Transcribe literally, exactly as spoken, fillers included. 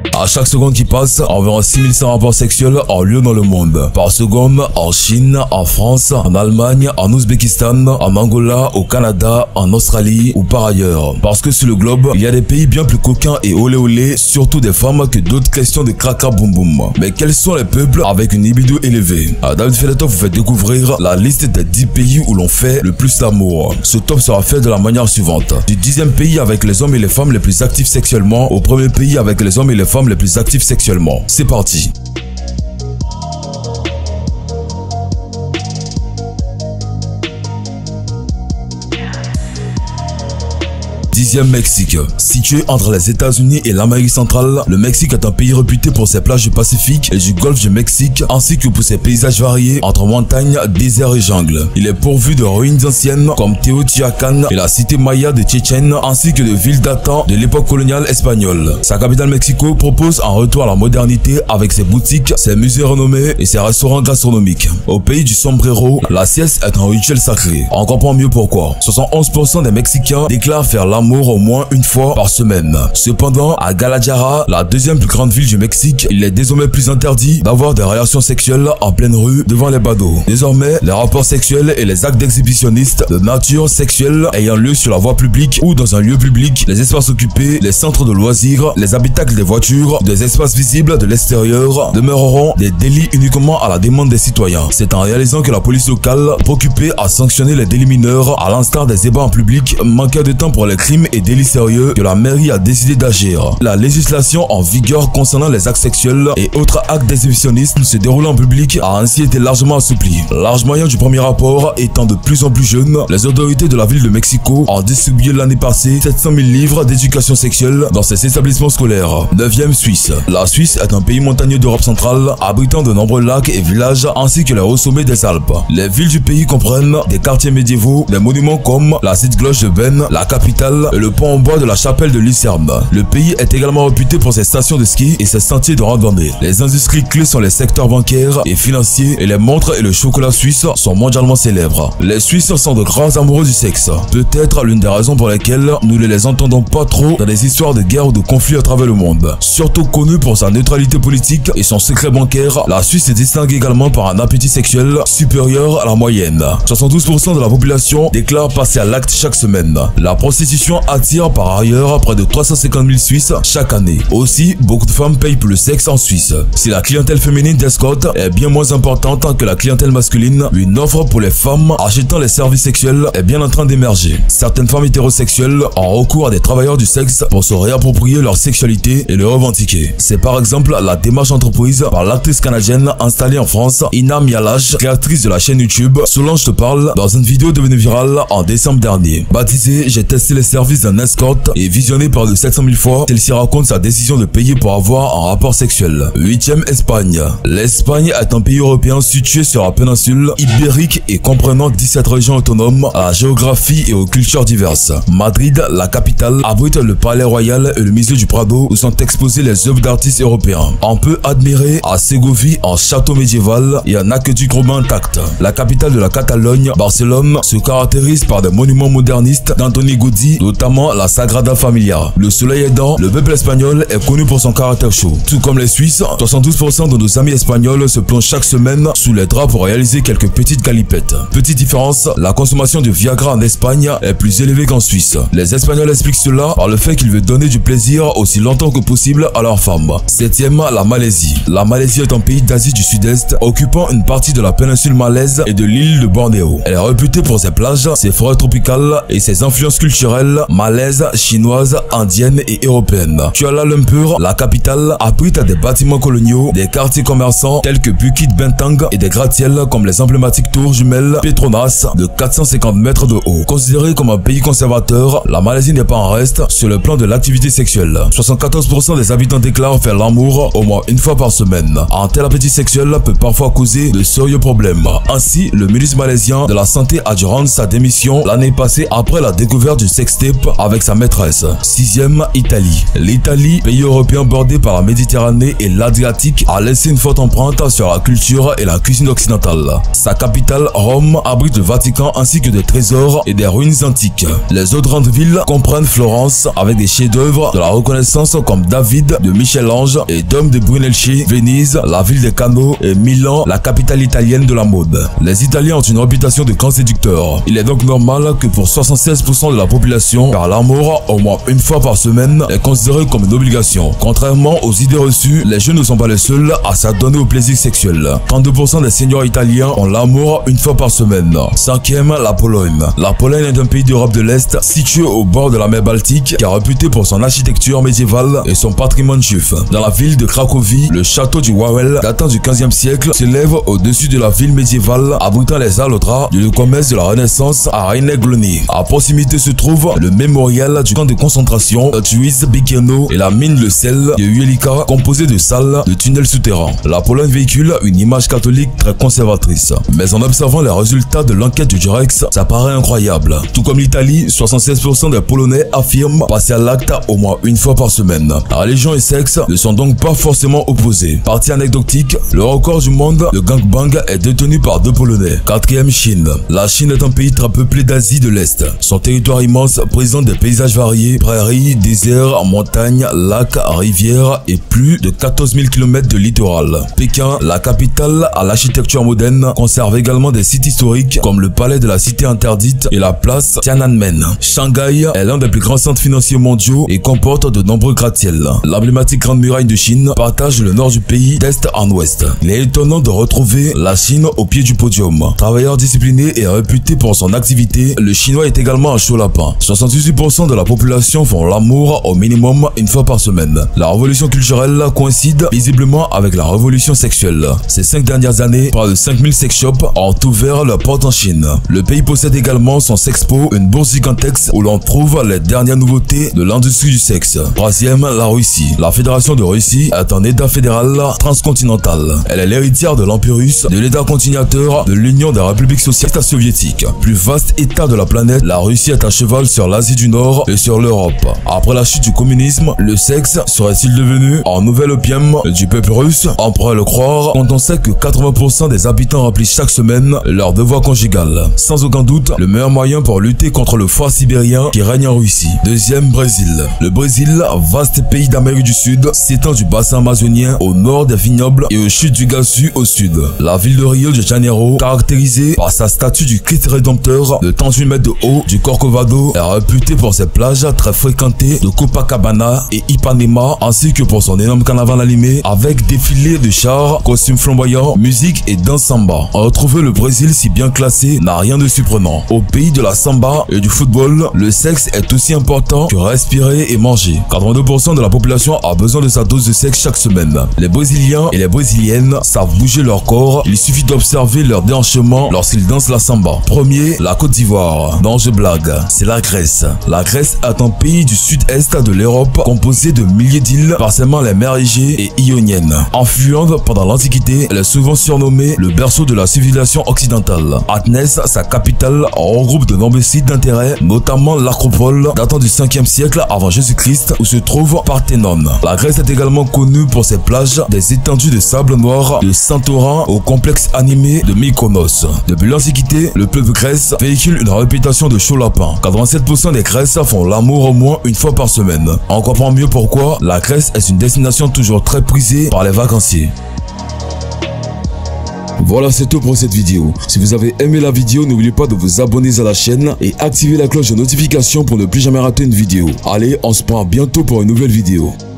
À chaque seconde qui passe, environ six mille cent rapports sexuels ont lieu dans le monde. Par seconde, en Chine, en France, en Allemagne, en Ouzbékistan, en Angola, au Canada, en Australie ou par ailleurs. Parce que sur le globe, il y a des pays bien plus coquins et olé olé, surtout des femmes, que d'autres questions de cracra boum boum. Mais quels sont les peuples avec une libido élevée? David Feleto vous fait découvrir la liste des dix pays où l'on fait le plus l'amour. Ce top sera fait de la manière suivante. Du dixième pays avec les hommes et les femmes les plus actifs sexuellement au premier pays avec les hommes et les femmes les plus actifs sexuellement. C'est parti. Dixième Mexique. Situé entre les États-Unis et l'Amérique centrale, le Mexique est un pays réputé pour ses plages du Pacifique et du golfe du Mexique, ainsi que pour ses paysages variés entre montagnes, déserts et jungles. Il est pourvu de ruines anciennes comme Teotihuacan et la cité maya de Chichen, ainsi que de villes datant de l'époque coloniale espagnole. Sa capitale Mexico propose un retour à la modernité avec ses boutiques, ses musées renommés et ses restaurants gastronomiques. Au pays du sombrero, la sieste est un rituel sacré. On comprend mieux pourquoi. soixante-onze pour cent des Mexicains déclarent faire l'amour au moins une fois par semaine. Cependant, à Guadalajara, la deuxième plus grande ville du Mexique, il est désormais plus interdit d'avoir des relations sexuelles en pleine rue devant les badauds. Désormais, les rapports sexuels et les actes d'exhibitionnistes de nature sexuelle ayant lieu sur la voie publique ou dans un lieu public, les espaces occupés, les centres de loisirs, les habitacles des voitures, des espaces visibles de l'extérieur demeureront des délits uniquement à la demande des citoyens. C'est en réalisant que la police locale, préoccupée à sanctionner les délits mineurs, à l'instar des ébats en public, manquait de temps pour les crimes et délits sérieux, que la mairie a décidé d'agir. La législation en vigueur concernant les actes sexuels et autres actes d'exhibitionnisme se déroulant en public a ainsi été largement assouplie. L'âge moyen du premier rapport étant de plus en plus jeune, les autorités de la ville de Mexico ont distribué l'année passée sept cent mille livres d'éducation sexuelle dans ces établissements scolaires. neuvième Suisse. La Suisse est un pays montagneux d'Europe centrale, abritant de nombreux lacs et villages ainsi que les hauts sommets des Alpes. Les villes du pays comprennent des quartiers médiévaux, des monuments comme la Cite Cloche de Benne, la capitale, et le pont en bois de la chapelle de Lucerne. Le pays est également réputé pour ses stations de ski et ses sentiers de randonnée. Les industries clés sont les secteurs bancaires et financiers et les montres et le chocolat suisse sont mondialement célèbres. Les Suisses sont de grands amoureux du sexe. Peut-être l'une des raisons pour lesquelles nous ne les entendons pas trop dans des histoires de guerre ou de conflits à travers le monde. Surtout connue pour sa neutralité politique et son secret bancaire, la Suisse se distingue également par un appétit sexuel supérieur à la moyenne. soixante-douze pour cent de la population déclare passer à l'acte chaque semaine. La prostitution attire par ailleurs près de trois cent cinquante mille Suisses chaque année. Aussi, beaucoup de femmes payent pour le sexe en Suisse. Si la clientèle féminine d'escorte est bien moins importante que la clientèle masculine, une offre pour les femmes achetant les services sexuels est bien en train d'émerger. Certaines femmes hétérosexuelles ont recours à des travailleurs du sexe pour se réapproprier leur sexualité et le revendiquer. C'est par exemple la démarche entreprise par l'actrice canadienne installée en France, Ina Mialash, créatrice de la chaîne YouTube Solange te parle, dans une vidéo devenue virale en décembre dernier. Baptisée J'ai testé les services d'un escorte et visionné par de sept cent mille fois, celle-ci raconte sa décision de payer pour avoir un rapport sexuel. huitième Espagne. L'Espagne est un pays européen situé sur la péninsule ibérique et comprenant dix-sept régions autonomes à la géographie et aux cultures diverses. Madrid, la capitale, abrite le palais royal et le musée du Prado où sont exposées les œuvres d'artistes européens. On peut admirer à Ségovie un château médiéval et un aqueduc romain intact. La capitale de la Catalogne, Barcelone, se caractérise par des monuments modernistes d'Antoni Gaudí, notamment la Sagrada Familia. Le soleil aidant, le peuple espagnol est connu pour son caractère chaud. Tout comme les Suisses, soixante-douze pour cent de nos amis espagnols se plongent chaque semaine sous les draps pour réaliser quelques petites galipettes. Petite différence, la consommation de Viagra en Espagne est plus élevée qu'en Suisse. Les Espagnols expliquent cela par le fait qu'ils veulent donner du plaisir aussi longtemps que possible à leurs femmes. Septième, la Malaisie. La Malaisie est un pays d'Asie du Sud-Est, occupant une partie de la péninsule malaise et de l'île de Bornéo. Elle est réputée pour ses plages, ses forêts tropicales et ses influences culturelles malaises, chinoises, indiennes et européennes. Kuala Lumpur, la capitale, abrite des bâtiments coloniaux, des quartiers commerçants tels que Bukit Bintang et des gratte-ciels comme les emblématiques tours jumelles Petronas de quatre cent cinquante mètres de haut. Considérée comme un pays conservateur, la Malaisie n'est pas en reste sur le plan de l'activité sexuelle. soixante-quatorze pour cent des habitants déclarent faire l'amour au moins une fois par semaine. Un tel appétit sexuel peut parfois causer de sérieux problèmes. Ainsi, le ministre malaisien de la Santé a dû rendre sa démission l'année passée après la découverte du sextape Dieppe avec sa maîtresse. Sixième, Italie. L'Italie, pays européen bordé par la Méditerranée et l'Adriatique, a laissé une forte empreinte sur la culture et la cuisine occidentale. Sa capitale, Rome, abrite le Vatican ainsi que des trésors et des ruines antiques. Les autres grandes villes comprennent Florence avec des chefs-d'œuvre de la Renaissance comme David de Michel-Ange et Dôme de Brunelleschi, Venise, la ville des canaux et Milan, la capitale italienne de la mode. Les Italiens ont une réputation de grands séducteurs. Il est donc normal que pour soixante-seize pour cent de la population, car l'amour, au moins une fois par semaine, est considéré comme une obligation. Contrairement aux idées reçues, les jeunes ne sont pas les seuls à s'adonner au plaisir sexuel. trente-deux pour cent des seniors italiens ont l'amour une fois par semaine. Cinquième, la Pologne. La Pologne est un pays d'Europe de l'Est situé au bord de la mer Baltique qui est réputé pour son architecture médiévale et son patrimoine juif. Dans la ville de Cracovie, le château du Wawel, datant du quinzième siècle, s'élève au-dessus de la ville médiévale, abritant les alotras du commerce de la Renaissance à Rainegloni. À proximité se trouve le mémorial du camp de concentration Auschwitz-Birkenau et la mine Le Sel de Wielika, composée de salles de tunnels souterrains. La Pologne véhicule une image catholique très conservatrice. Mais en observant les résultats de l'enquête du Durex, ça paraît incroyable. Tout comme l'Italie, soixante-seize pour cent des Polonais affirment passer à l'acte au moins une fois par semaine. La religion et sexe ne sont donc pas forcément opposés. Partie anecdotique, le record du monde de gangbang est détenu par deux Polonais. Quatrième, Chine. La Chine est un pays très peuplé d'Asie de l'Est. Son territoire immense présente des paysages variés, prairies, déserts, montagnes, lacs, rivières et plus de quatorze mille kilomètres de littoral. Pékin, la capitale à l'architecture moderne, conserve également des sites historiques comme le palais de la cité interdite et la place Tiananmen. Shanghai est l'un des plus grands centres financiers mondiaux et comporte de nombreux gratte-ciels. L'emblématique Grande Muraille de Chine partage le nord du pays d'est en ouest. Il est étonnant de retrouver la Chine au pied du podium. Travailleur discipliné et réputé pour son activité, le chinois est également un chaud lapin. soixante-dix-huit pour cent de la population font l'amour au minimum une fois par semaine. La révolution culturelle coïncide visiblement avec la révolution sexuelle. Ces cinq dernières années, près de cinq mille sex shops ont ouvert leurs portes en Chine. Le pays possède également son Sexpo, une bourse gigantesque où l'on trouve les dernières nouveautés de l'industrie du sexe. Troisième, la Russie. La Fédération de Russie est un État fédéral transcontinental. Elle est l'héritière de l'Empire russe, de l'État continuateur de l'Union des républiques socialistes soviétiques. Plus vaste État de la planète, la Russie est à cheval sur l'Asie du Nord et sur l'Europe. Après la chute du communisme, le sexe serait-il devenu un nouvel opium du peuple russe? On pourrait le croire quand on sait que quatre-vingts pour cent des habitants remplissent chaque semaine leur devoir conjugal. Sans aucun doute, le meilleur moyen pour lutter contre le froid sibérien qui règne en Russie. Deuxième, Brésil. Le Brésil, vaste pays d'Amérique du Sud, s'étend du bassin amazonien au nord des vignobles et aux chutes du Iguaçu au sud. La ville de Rio de Janeiro, caractérisée par sa statue du Christ rédempteur de trente-huit mètres de haut du Corcovado, est réputée pour ses plages très fréquentées de Copacabana et Ipanema, ainsi que pour son énorme carnaval animé avec défilés de chars, costumes flamboyants, musique et danse samba. Retrouver le Brésil si bien classé n'a rien de surprenant. Au pays de la samba et du football, le sexe est aussi important que respirer et manger. quatre-vingt-deux pour cent de la population a besoin de sa dose de sexe chaque semaine. Les Brésiliens et les Brésiliennes savent bouger leur corps, il suffit d'observer leur déhanchement lorsqu'ils dansent la samba. Premier, la Côte d'Ivoire. Non, je blague, c'est la Grèce. La Grèce est un pays du sud-est de l'Europe composé de milliers d'îles, partiellement les mers Égée et Ioniennes. Influente pendant l'Antiquité, elle est souvent surnommée le berceau de la civilisation occidentale. Athènes, sa capitale, regroupe de nombreux sites d'intérêt, notamment l'Acropole, datant du cinquième siècle avant Jésus-Christ, où se trouve Parthénon. La Grèce est également connue pour ses plages, des étendues de sable noir, de Santorin au complexe animé de Mykonos. Depuis l'Antiquité, le peuple grec véhicule une réputation de chaud lapin. quatre-vingt-sept pour cent des Grecs font l'amour au moins une fois par semaine. On comprend mieux pourquoi la Grèce est une destination toujours très prisée par les vacanciers. Voilà, c'est tout pour cette vidéo. Si vous avez aimé la vidéo, n'oubliez pas de vous abonner à la chaîne et activer la cloche de notification pour ne plus jamais rater une vidéo. Allez, on se prend bientôt pour une nouvelle vidéo.